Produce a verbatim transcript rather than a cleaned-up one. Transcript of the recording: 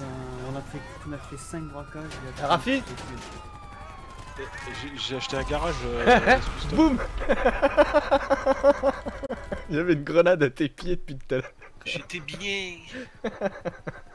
Putain, on a fait, on a fait cinq braquages. il y a- Rafi J'ai- J'ai acheté un garage. Euh, excuse-toi. Boum. Il y avait une grenade à tes pieds depuis tout à l'heure. J'étais bien.